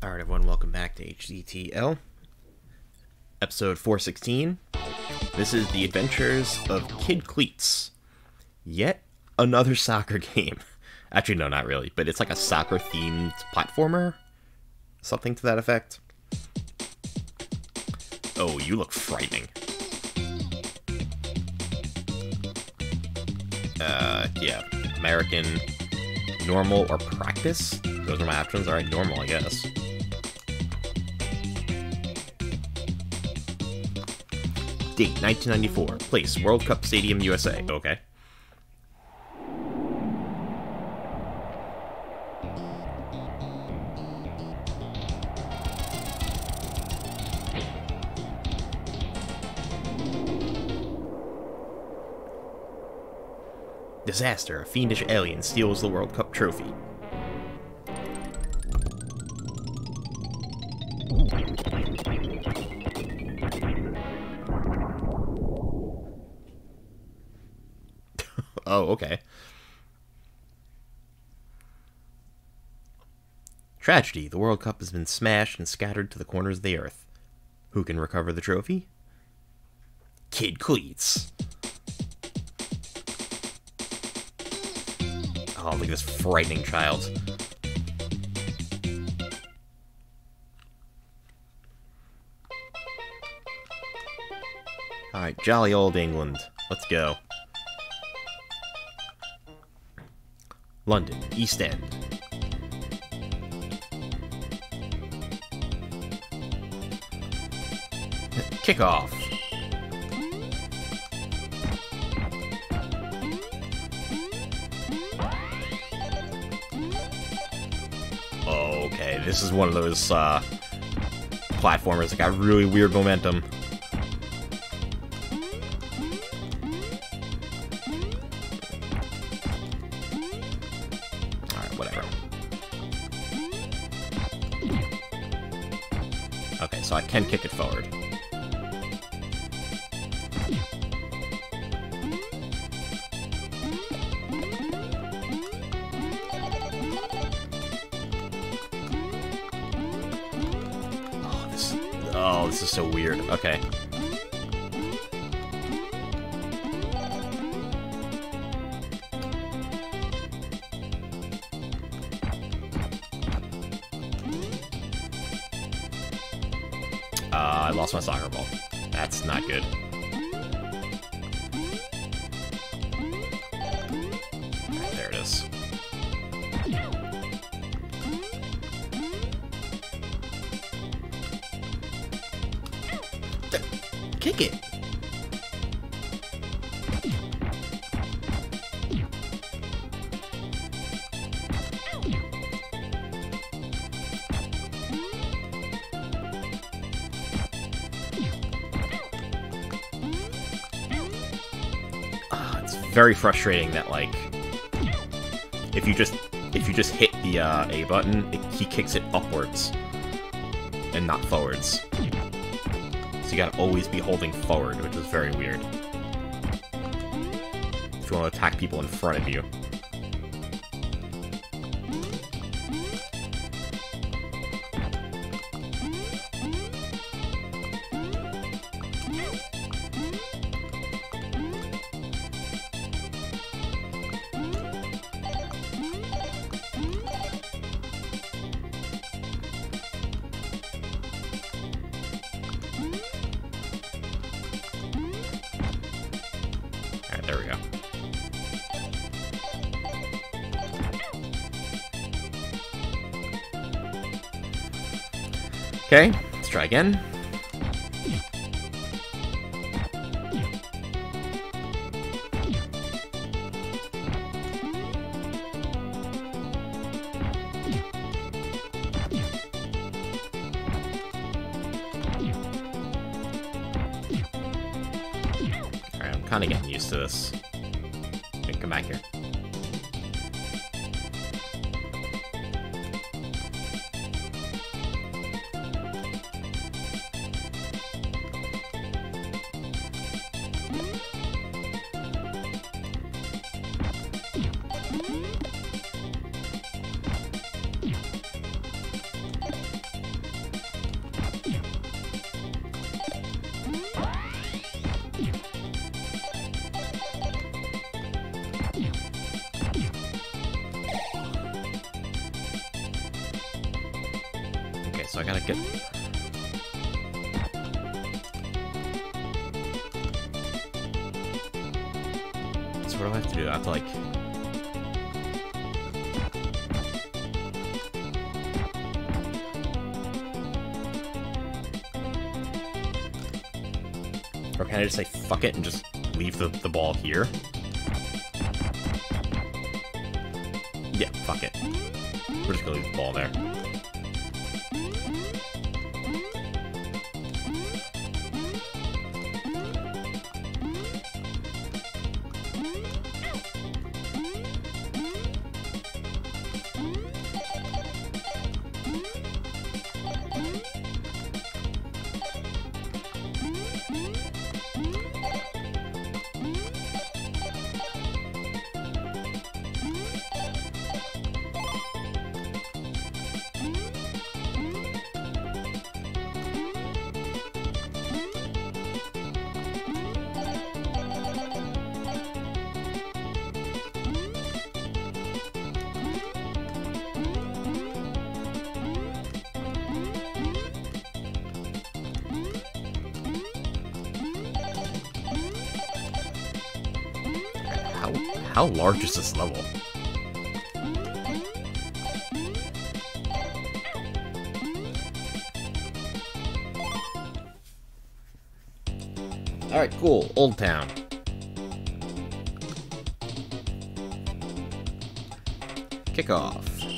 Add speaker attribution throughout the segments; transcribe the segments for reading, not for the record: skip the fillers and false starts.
Speaker 1: Alright everyone, welcome back to HDTL, episode 416. This is the Adventures of Kid Kleets. Yet another soccer game. Actually, no, not really, but it's like a soccer-themed platformer? Something to that effect. Oh, you look frightening. Yeah. American, normal, or practice? Those are my options. Alright, normal, I guess. Date, 1994. Place, World Cup Stadium, USA. Okay. Disaster. A fiendish alien steals the World Cup trophy. Oh, okay. Tragedy. The World Cup has been smashed and scattered to the corners of the earth. Who can recover the trophy? Kid Kleets. Oh, look at this frightening child. Alright, jolly old England. Let's go. London, East End. Kickoff. Okay, this is one of those platformers that got really weird momentum. Okay, so I can kick it forward. Oh, this is so weird. Okay. I lost my soccer ball. That's not good. Right, there it is. Kick it! Very frustrating that, like, if you just hit the A button, he kicks it upwards and not forwards. So you gotta always be holding forward, which is very weird if you want to attack people in front of you. There we go. Okay, let's try again. I'm kind of getting used to this. Okay, come back here. so I gotta get... So what do I have to do? I have to, like... Or can I just say fuck it and just leave the ball here? Yeah, fuck it. We're just gonna leave the ball there. How large is this level? Alright, cool. Old Town. Kickoff.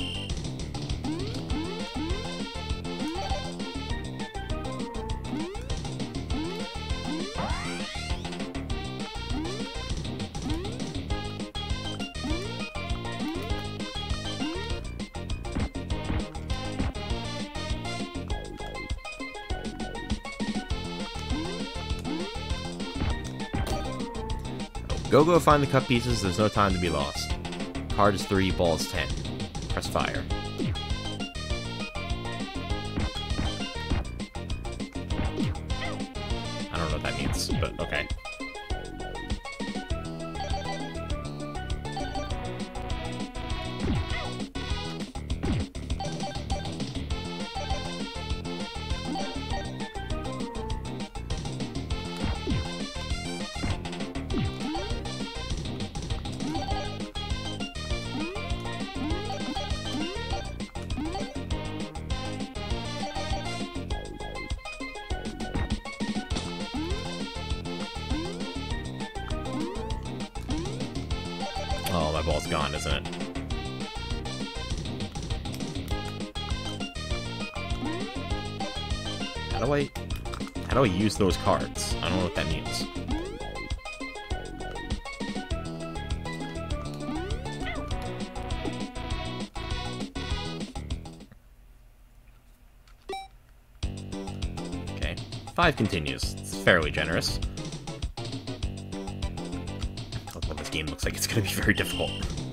Speaker 1: Go find the cut pieces, there's no time to be lost. Card is 3, ball is 10. Press fire. I don't know what that means, but okay. Oh, my ball's gone, isn't it? How do I use those cards? I don't know what that means. Okay. 5 continues. It's fairly generous. Well, this game looks like it's going to be very difficult.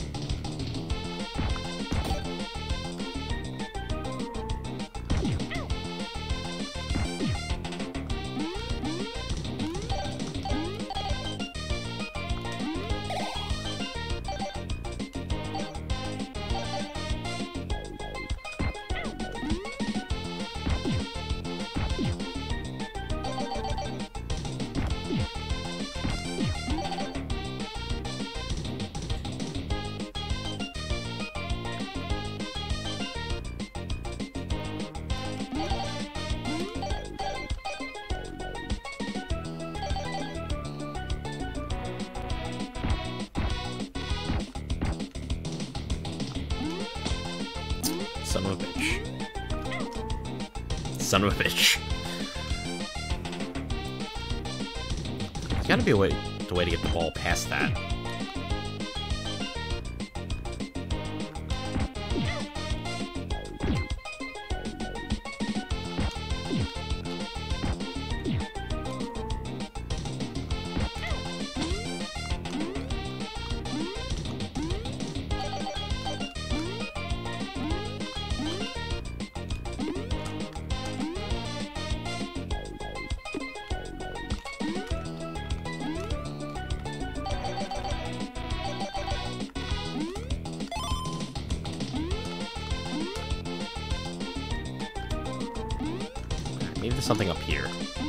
Speaker 1: Son of a bitch. Son of a bitch. There's gotta be a way to get the ball past that. Maybe there's something up here.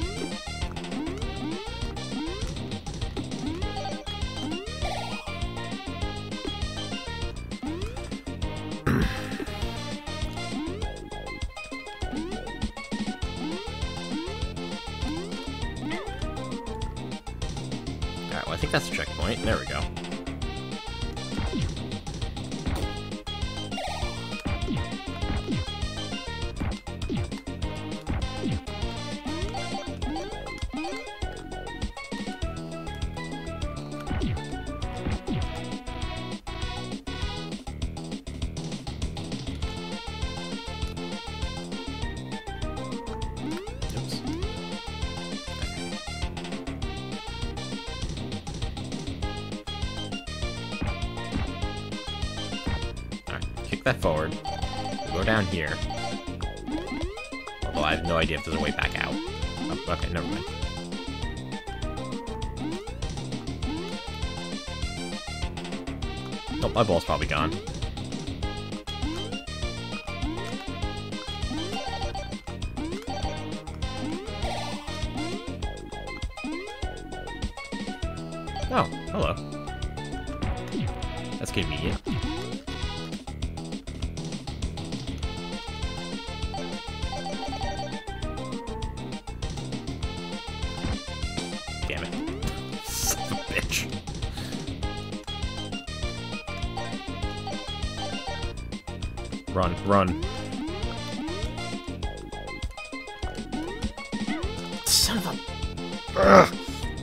Speaker 1: Alright, well, I think that's a checkpoint. There we go. That forward. We'll go down here. Although I have no idea if there's a way back out. Oh, okay, never mind. Oh, my ball's probably gone. Oh, hello. That's convenient. Damn it. Son of a bitch. Run, run. Son of a... Ugh.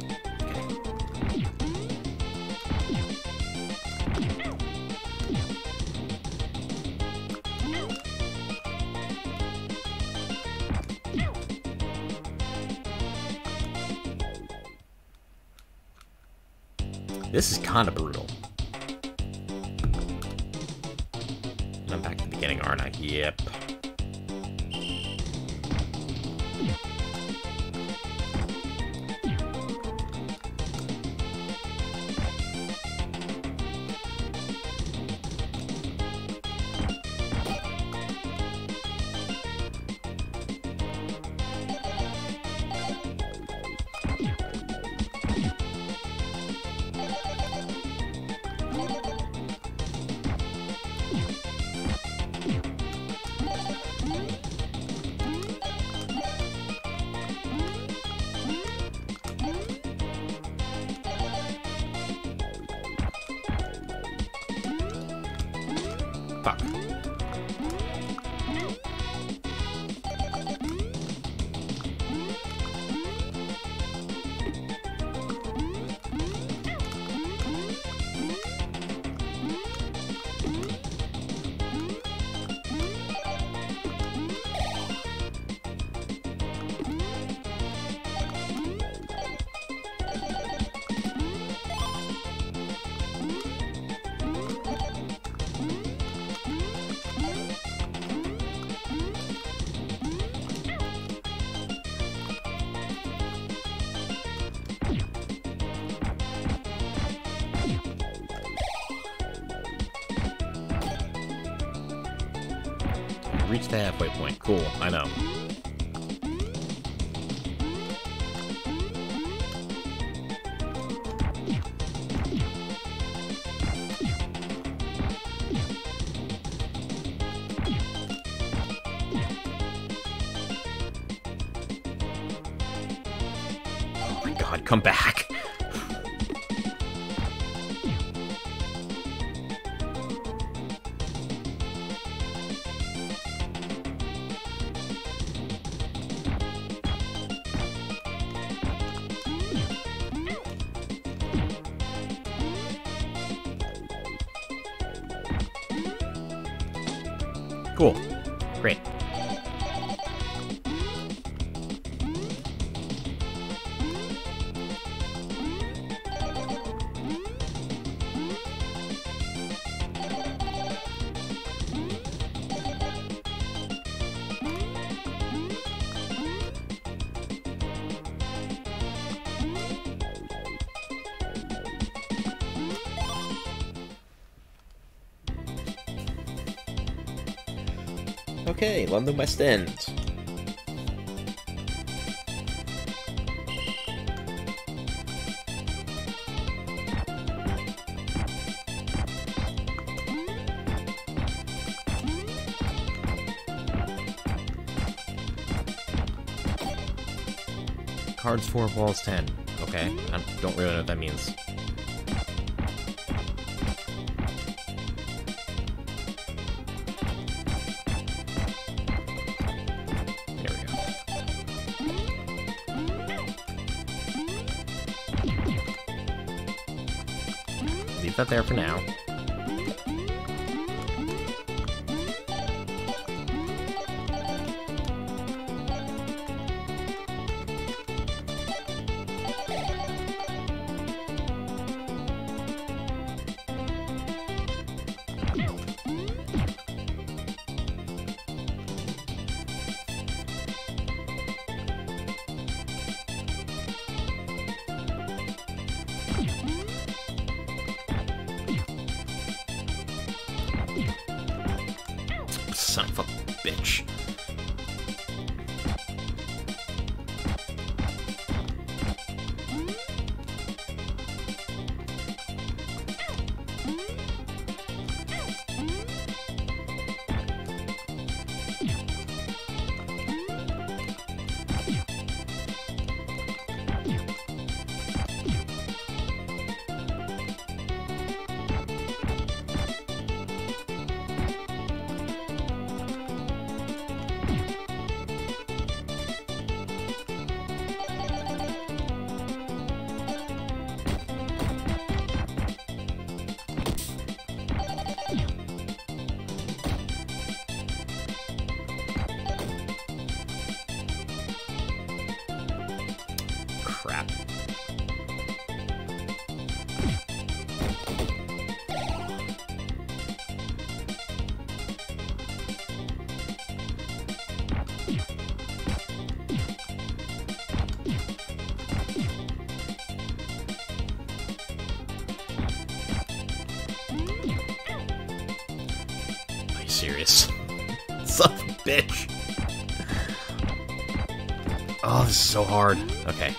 Speaker 1: This is kind of brutal. I'm back to the beginning, aren't I? Yep. Fuck. Reach the halfway point. Cool, I know. Oh my god, come back. Cool. Great. Okay, London West End. cards 4, balls 10. Okay, I don't really know what that means. There we go. Leave that there for now. Son of a bitch. Crap. Are you serious? Son of a bitch. Oh, this is so hard. Okay.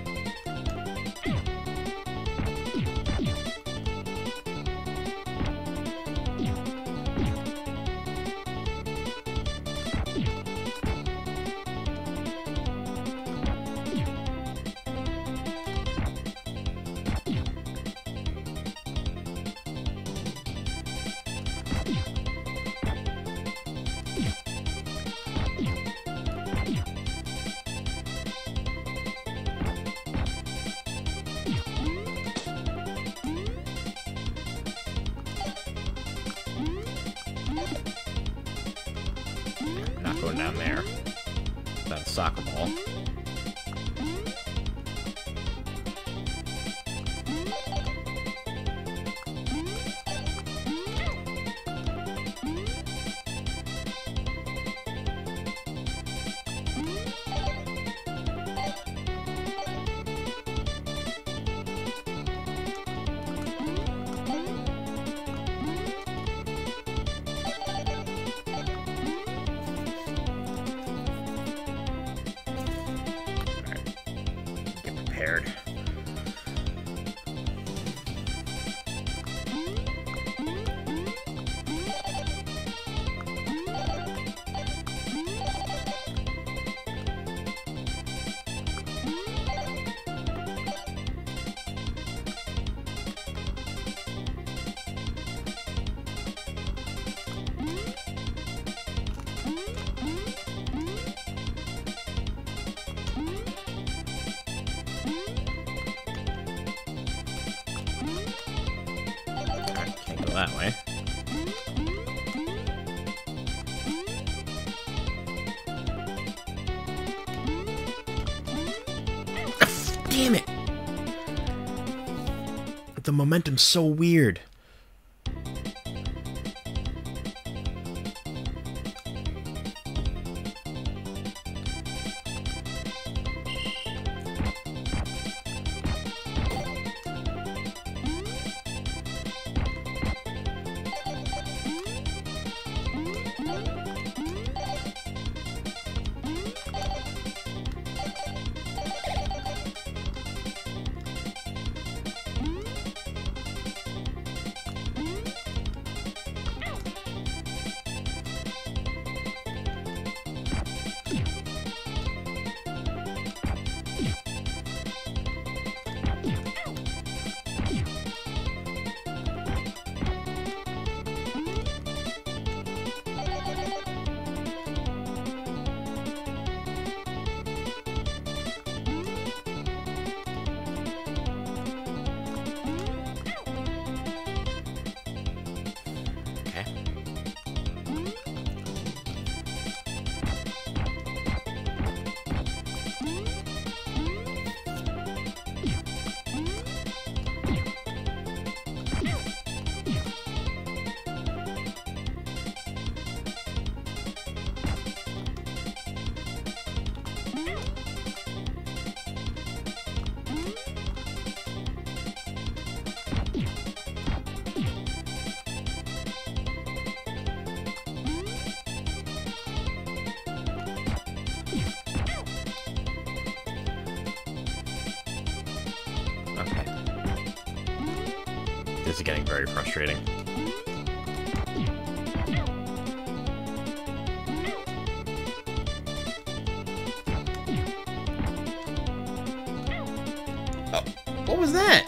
Speaker 1: Not going down there. That's a soccer ball. Prepared. That way. Damn it! The momentum's so weird. This is getting very frustrating. Oh, what was that?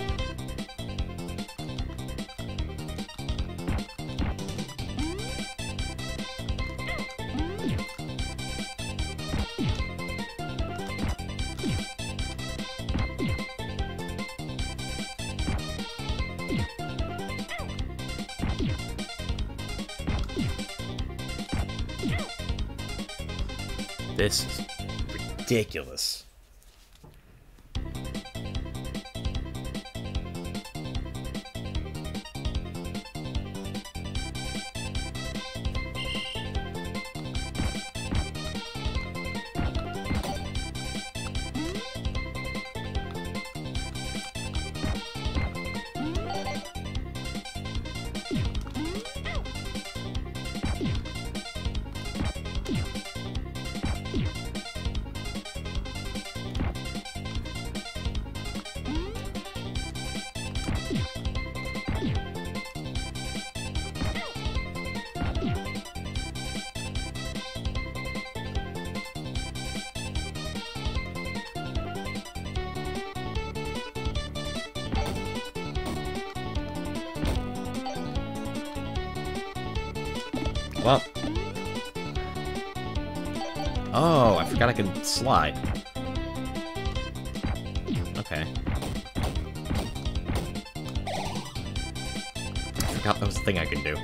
Speaker 1: This is ridiculous. Well. Oh, I forgot I could slide. Okay. I forgot that was the thing I could do.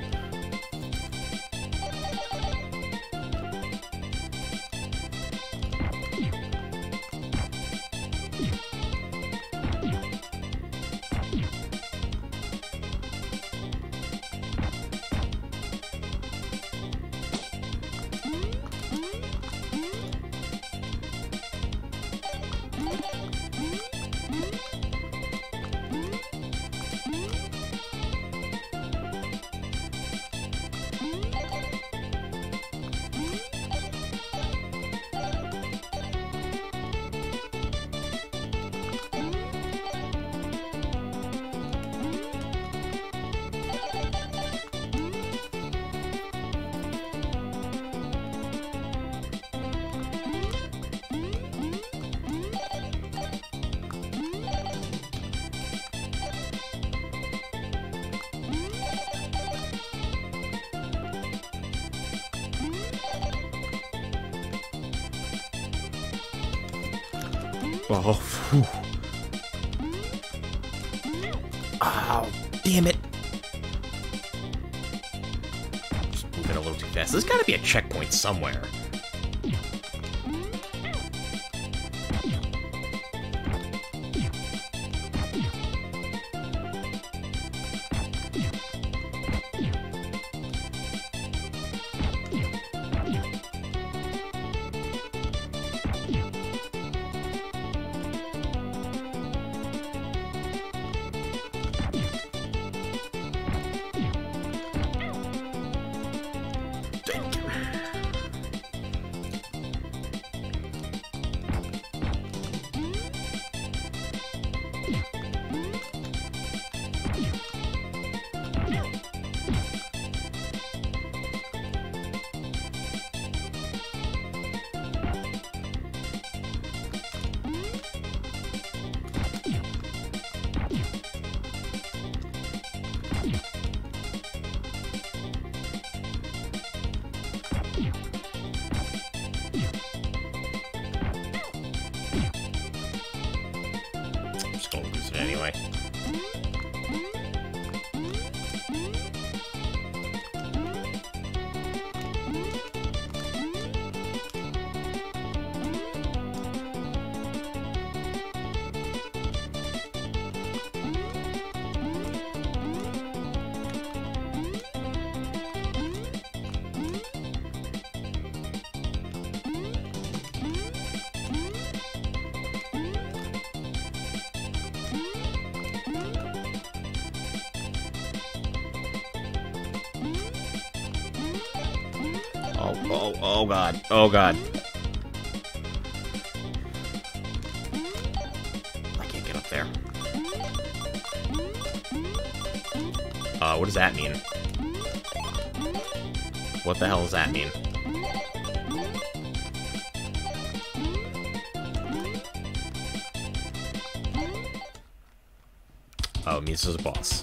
Speaker 1: Oh, phew. Oh, damn it. Just moving a little too fast. There's gotta be a checkpoint somewhere. Just gonna lose it anyway. Oh god. Oh god. I can't get up there. What does that mean? What the hell does that mean? Oh, it means there's a boss.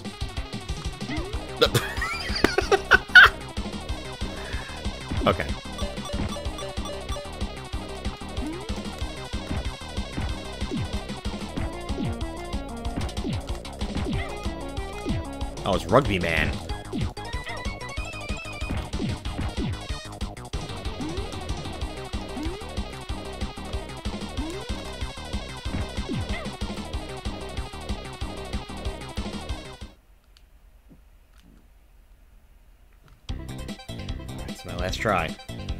Speaker 1: Okay. Oh, it's Rugby Man. It's my last try.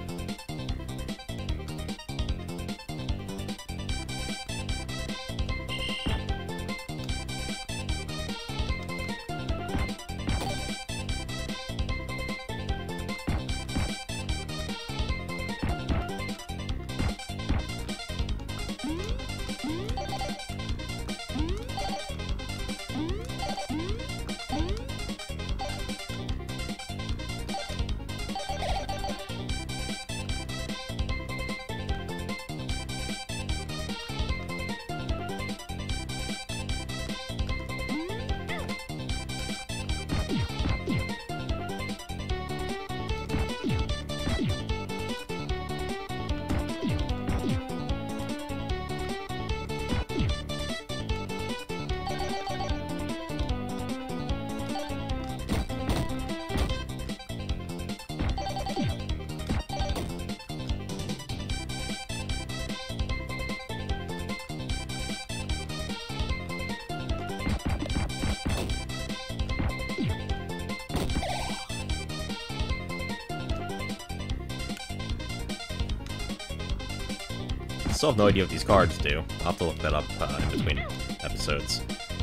Speaker 1: Still have no idea what these cards do. I'll have to look that up in between episodes.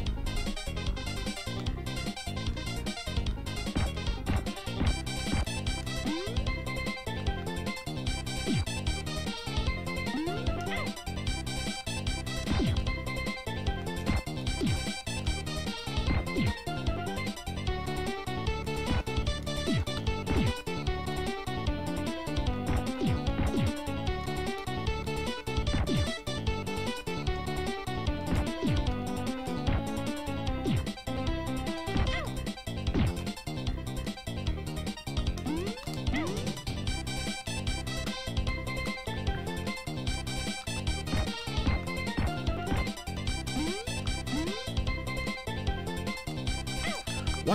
Speaker 1: What?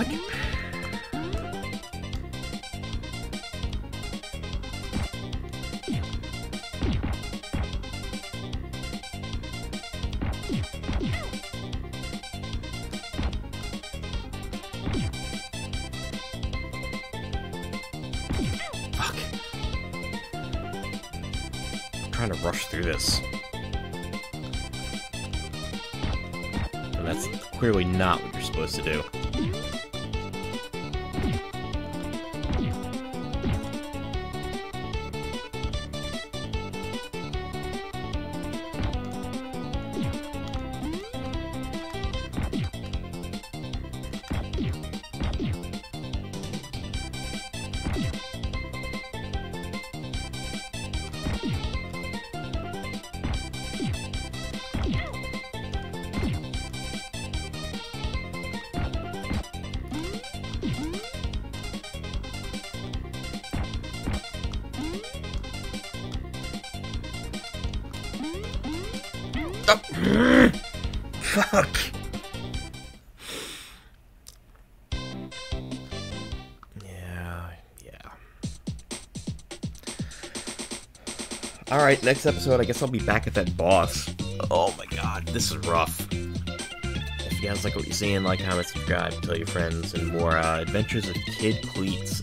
Speaker 1: Fuck. I'm trying to rush through this. And that's clearly not what you're supposed to do. Oh. Fuck. Yeah. Alright, next episode, I guess I'll be back at that boss. Oh my god, this is rough. If you guys like what you're seeing, like, comment, subscribe, tell your friends, and more Adventures of Kid Kleets.